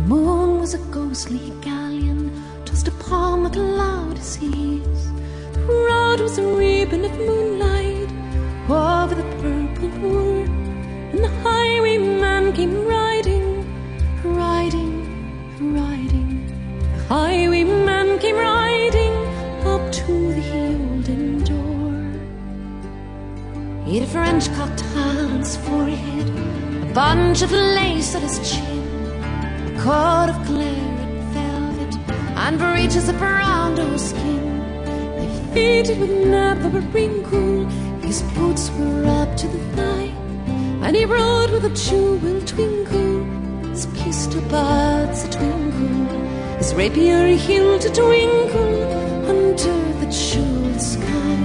moon was a ghostly galleon tossed upon the cloudy seas. The road was a ribbon of moonlight over the purple moor, and the highwayman came riding, riding, riding. The highwayman came riding up to the olden door. He had a French-cocked hat on his forehead, a bunch of lace at his chin, a coat of claret velvet, and breeches of brown doe skin. They fitted with never a wrinkle. His boots were up to the thigh, and he rode with a jewel twinkle, his pistol buds a twinkle, his rapier hilt a twinkle under the jeweled sky.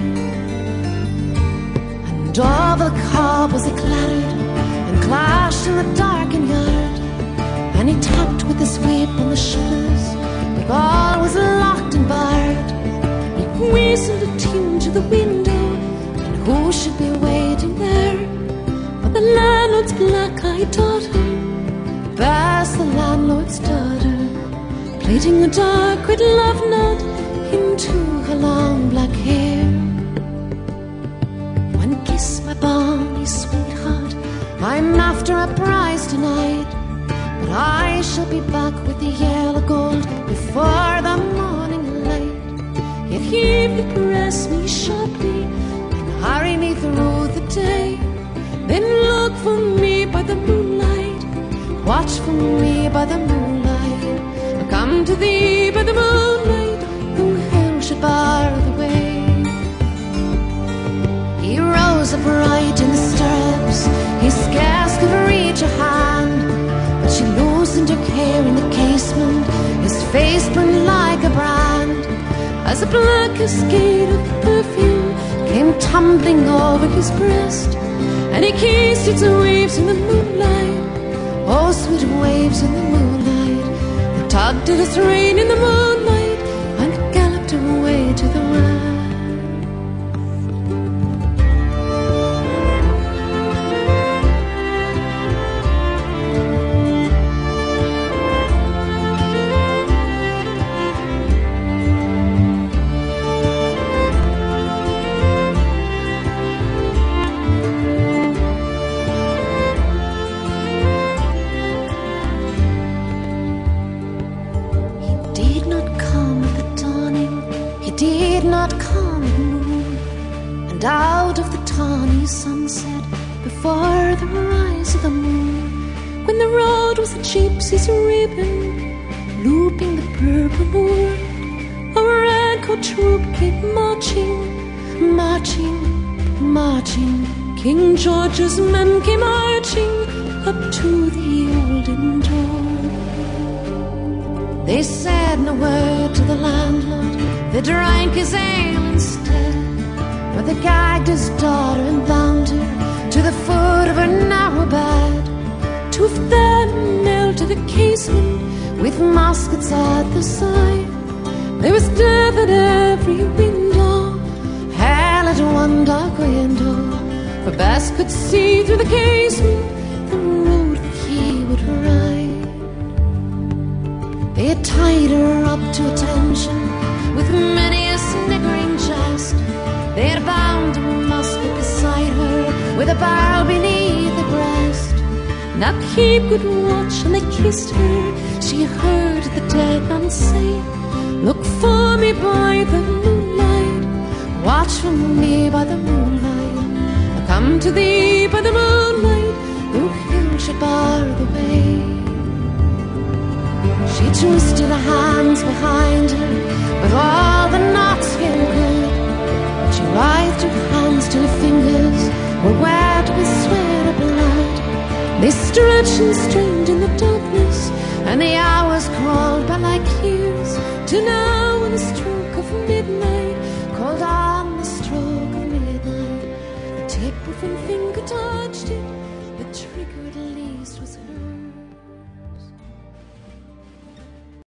And all the cobbles they clattered and clashed in the darkened yard, and he tapped with his whip on the shutters, like all was locked and barred. He whistled a tune to the window, and who should be waiting there but the landlord's black-eyed daughter, Bess, the landlord's daughter, plaiting a dark red love knot into her long black hair. One kiss, my bonny sweetheart, I'm after a prize tonight, but I shall be back with the yellow gold before the morning light. If he will press me sharply and hurry me through the day, then look for me by the moonlight, watch for me by the moonlight. I'll come to thee by the moonlight, though hell should bar the way. He rose upright in the stirrups, he scarce could reach her hand, but she loosened her hair in the casement, his face burned like a brand, as a black cascade of perfume came tumbling over his breast, and he kissed its waves in the moonlight. Oh, sweet waves in the moonlight, that tugged at his rein in the moonlight and galloped away to the west. And out of the tawny sunset, before the rise of the moon, when the road was a gypsy's ribbon, looping the purple moor, a red-coat troop came marching, marching, marching. King George's men came marching up to the olden door. They said no word to the landlord, they drank his ale instead, but they gagged his daughter and bound her to the foot of her narrow bed. Two of them knelt at the casement with muskets at their side. There was death at every window, hell at one dark window, for Bess could see through the casement the road that he would ride. They had tied her up to attention with many a sniggering jest. They had bound a musket beside her with a barrel beneath the breast. Now keep good watch, and they kissed her. She heard the dead man say, look for me by the moonlight, watch for me by the moonlight. I'll come to thee by the moonlight, though hill should bar the way. She twisted her hands behind her, but all the knots felt good. She writhed her hands till her fingers were wet with sweat or blood. They stretched and strained in the darkness, and the hours crawled by like years, till now in the stroke of midnight, called on the stroke of midnight, the tip of her finger